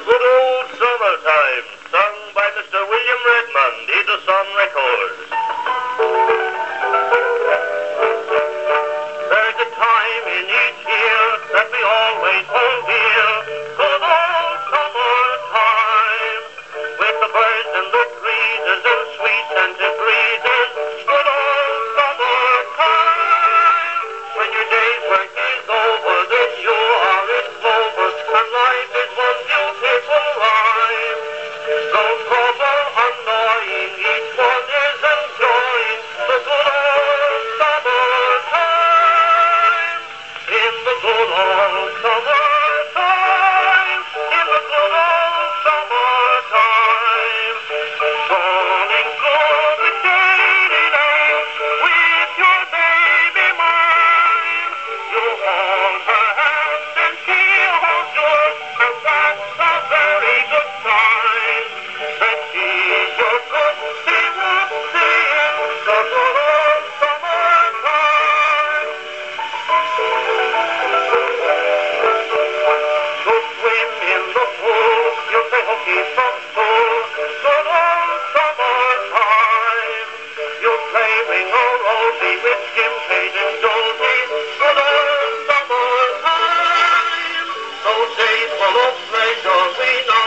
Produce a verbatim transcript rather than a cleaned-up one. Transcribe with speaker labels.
Speaker 1: Good old summertime, sung by Mister William Redmond, Edison Records. There's a time in each year that we always hold dear. Good old summertime, with the birds and the breezes and sweet scented breezes. Good old summertime, when your day's work is over, this you are in clover, and life is one beautiful rhyme. No trouble annoying, each one is enjoying the good old summertime. In the good old summertime, in the good old summertime. Falling through the shady lane with your baby mine. You hold her hand and she holds yours, and that's a very good sign. That she's your good-see, would-see in the good old summertime. You swim in the pool, you play hooky from school. Good old summertime. You play ring-a-rosy with Jim, Kate, and Josie. Good old summertime. Those days full of pleasure we know.